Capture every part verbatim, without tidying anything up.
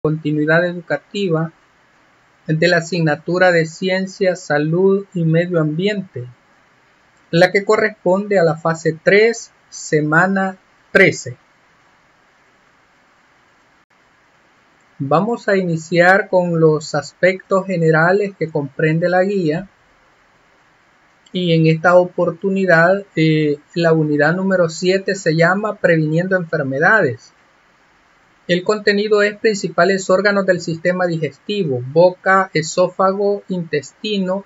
continuidad educativa de la asignatura de Ciencia, Salud y Medio Ambiente, la que corresponde a la fase tres, semana trece. Vamos a iniciar con los aspectos generales que comprende la guía, y en esta oportunidad eh, la unidad número siete se llama Previniendo Enfermedades. El contenido es principales órganos del sistema digestivo: boca, esófago, intestino,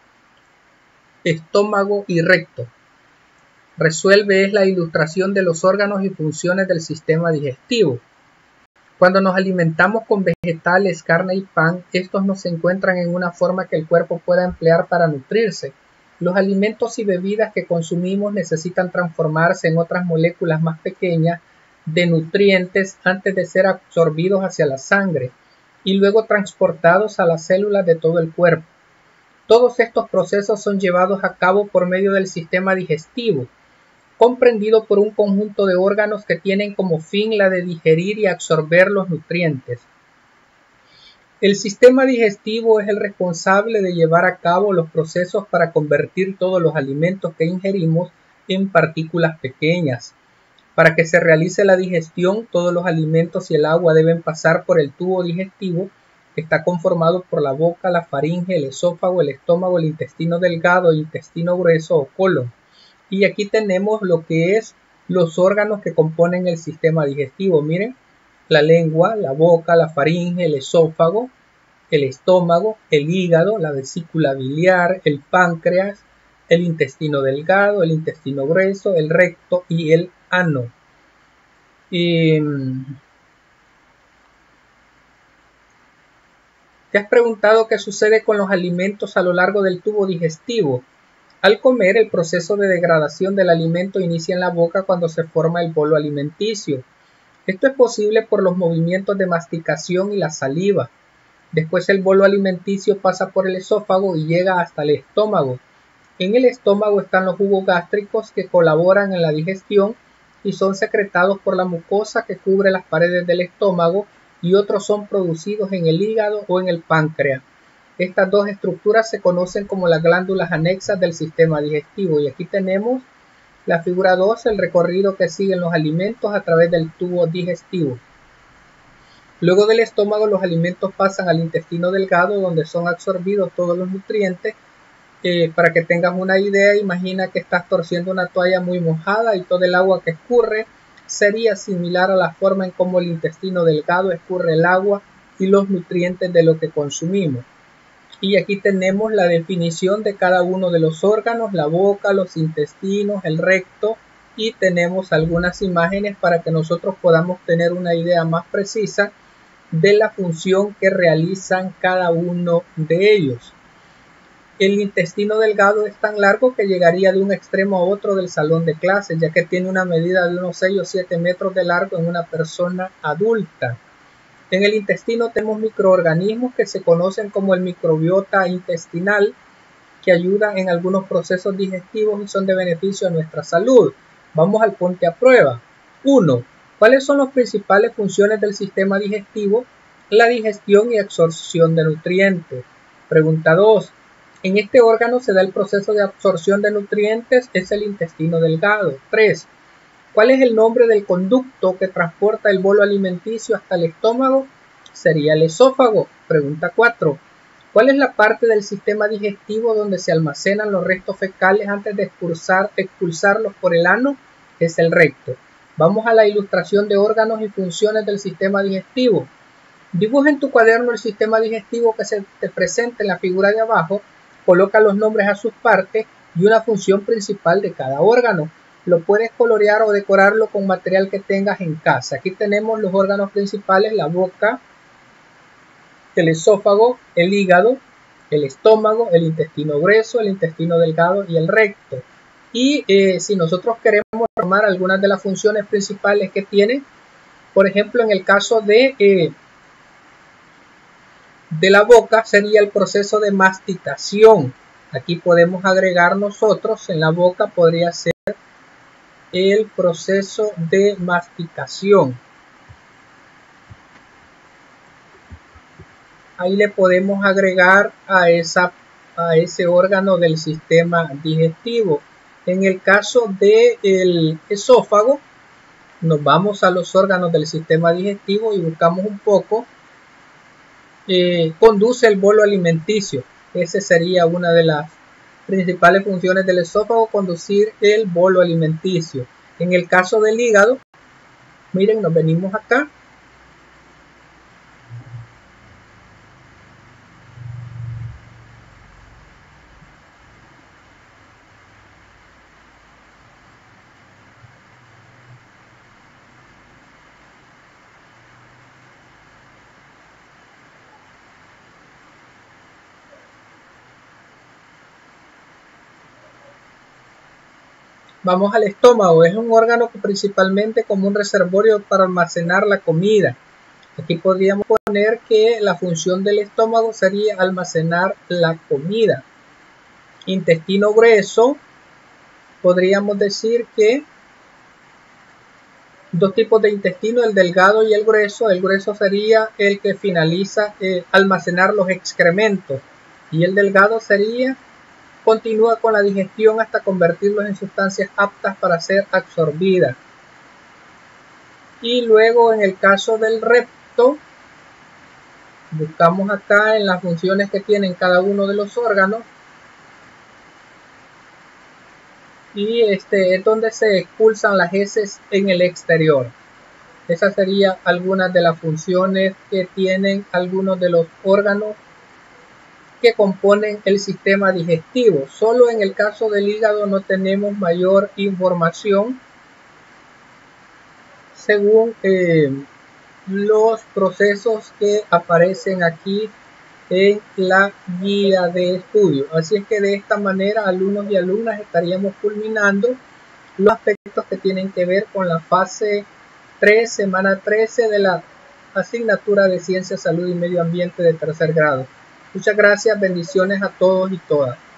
estómago y recto. Resuelve es la ilustración de los órganos y funciones del sistema digestivo. Cuando nos alimentamos con vegetales, carne y pan, estos no se encuentran en una forma que el cuerpo pueda emplear para nutrirse. Los alimentos y bebidas que consumimos necesitan transformarse en otras moléculas más pequeñas de nutrientes antes de ser absorbidos hacia la sangre y luego transportados a las células de todo el cuerpo. Todos estos procesos son llevados a cabo por medio del sistema digestivo, comprendido por un conjunto de órganos que tienen como fin la de digerir y absorber los nutrientes. El sistema digestivo es el responsable de llevar a cabo los procesos para convertir todos los alimentos que ingerimos en partículas pequeñas. Para que se realice la digestión, todos los alimentos y el agua deben pasar por el tubo digestivo, que está conformado por la boca, la faringe, el esófago, el estómago, el intestino delgado, el intestino grueso o colon. Y aquí tenemos lo que es los órganos que componen el sistema digestivo. Miren, la lengua, la boca, la faringe, el esófago, el estómago, el hígado, la vesícula biliar, el páncreas, el intestino delgado, el intestino grueso, el recto y el ano. Y, ¿te has preguntado qué sucede con los alimentos a lo largo del tubo digestivo? Al comer, el proceso de degradación del alimento inicia en la boca cuando se forma el bolo alimenticio. Esto es posible por los movimientos de masticación y la saliva. Después el bolo alimenticio pasa por el esófago y llega hasta el estómago. En el estómago están los jugos gástricos que colaboran en la digestión y son secretados por la mucosa que cubre las paredes del estómago, y otros son producidos en el hígado o en el páncreas. Estas dos estructuras se conocen como las glándulas anexas del sistema digestivo, y aquí tenemos la figura dos, el recorrido que siguen los alimentos a través del tubo digestivo. Luego del estómago, los alimentos pasan al intestino delgado, donde son absorbidos todos los nutrientes. Eh, para que tengas una idea, imagina que estás torciendo una toalla muy mojada y todo el agua que escurre sería similar a la forma en cómo el intestino delgado escurre el agua y los nutrientes de lo que consumimos. Y aquí tenemos la definición de cada uno de los órganos: la boca, los intestinos, el recto, y tenemos algunas imágenes para que nosotros podamos tener una idea más precisa de la función que realizan cada uno de ellos. El intestino delgado es tan largo que llegaría de un extremo a otro del salón de clases, ya que tiene una medida de unos seis o siete metros de largo en una persona adulta. En el intestino tenemos microorganismos que se conocen como el microbiota intestinal, que ayudan en algunos procesos digestivos y son de beneficio a nuestra salud. Vamos al ponte a prueba. uno. ¿Cuáles son las principales funciones del sistema digestivo? La digestión y absorción de nutrientes. Pregunta dos. En este órgano se da el proceso de absorción de nutrientes, es el intestino delgado. tres. ¿Cuál es el nombre del conducto que transporta el bolo alimenticio hasta el estómago? Sería el esófago. Pregunta cuatro. ¿Cuál es la parte del sistema digestivo donde se almacenan los restos fecales antes de expulsar, expulsarlos por el ano? Es el recto. Vamos a la ilustración de órganos y funciones del sistema digestivo. Dibuja en tu cuaderno el sistema digestivo que se te presenta en la figura de abajo. Coloca los nombres a sus partes y una función principal de cada órgano. Lo puedes colorear o decorarlo con material que tengas en casa. Aquí tenemos los órganos principales: la boca, el esófago, el hígado, el estómago, el intestino grueso, el intestino delgado y el recto. Y eh, si nosotros queremos formar algunas de las funciones principales que tiene, por ejemplo, en el caso de, eh, de la boca, sería el proceso de masticación. Aquí podemos agregar nosotros, en la boca podría ser el proceso de masticación. ahí le podemos agregar a, esa, a ese órgano del sistema digestivo. En el caso del esófago, nos vamos a los órganos del sistema digestivo y buscamos un poco. Eh, conduce el bolo alimenticio. Esa sería una de las principales funciones del esófago, conducir el bolo alimenticio. En el caso del hígado, miren, nos venimos acá. Vamos al estómago. Es un órgano que principalmente como un reservorio para almacenar la comida. Aquí podríamos poner que la función del estómago sería almacenar la comida. Intestino grueso, podríamos decir que dos tipos de intestino, el delgado y el grueso. El grueso sería el que finaliza eh, almacenar los excrementos, y el delgado sería continúa con la digestión hasta convertirlos en sustancias aptas para ser absorbidas. Y luego en el caso del recto, buscamos acá en las funciones que tienen cada uno de los órganos, y este es donde se expulsan las heces en el exterior. Esas serían algunas de las funciones que tienen algunos de los órganos que componen el sistema digestivo. Solo en el caso del hígado no tenemos mayor información según eh, los procesos que aparecen aquí en la guía de estudio. Así es que de esta manera, alumnos y alumnas, estaríamos culminando los aspectos que tienen que ver con la fase tres, semana trece de la asignatura de Ciencia, Salud y Medio Ambiente de tercer grado. Muchas gracias, bendiciones a todos y todas.